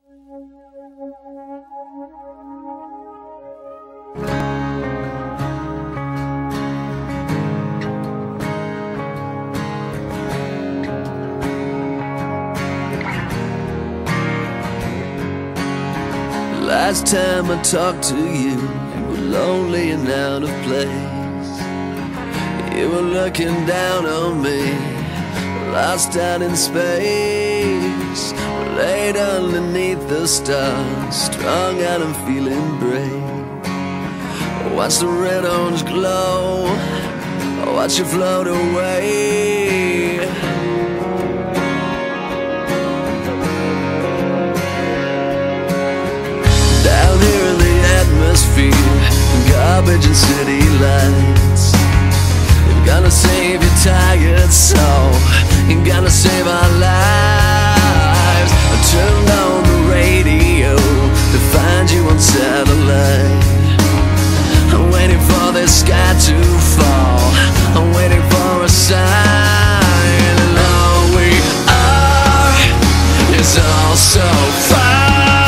Last time I talked to you, you were lonely and out of place. You were looking down on me, lost out in space. Laid underneath the stars, strung out and feeling brave. Watch the red orange glow, watch you float away. Down here in the atmosphere, garbage and city lights. You're gonna save your tired soul, you're gonna save our lives. I turned on the radio to find you on satellite. I'm waiting for this sky to fall, I'm waiting for a sign. And all we are is all so far.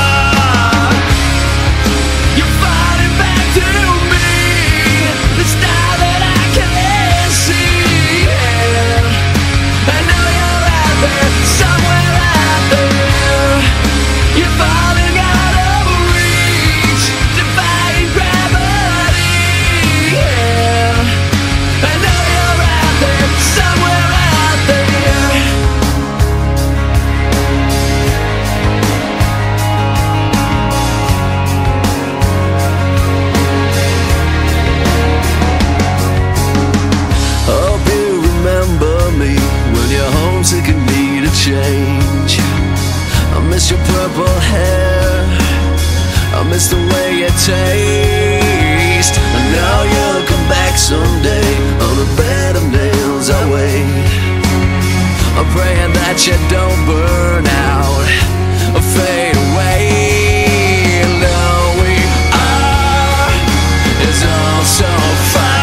Change. I miss your purple hair, I miss the way you taste. I know you'll come back someday, on a bed of nails I wait. I'm praying that you don't burn out or fade away. And all we are is all so far.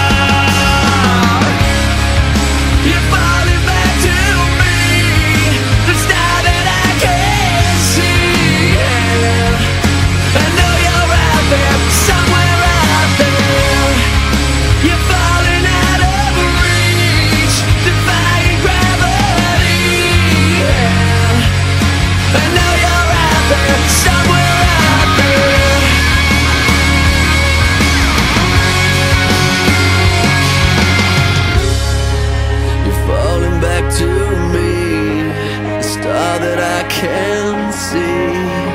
Can see,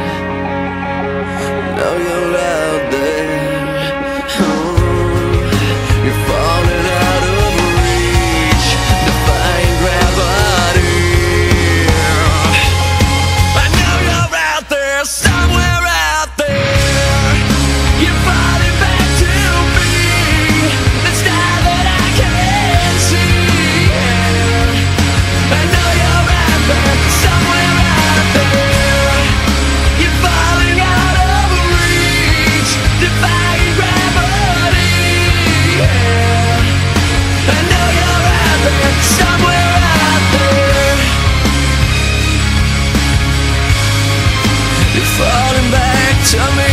know you're out there. You're falling out of reach, defying gravity. I know you're out there, somewhere out there. You're falling back to me, the star that I can see. I know you're out there, somewhere out there. Falling back to me.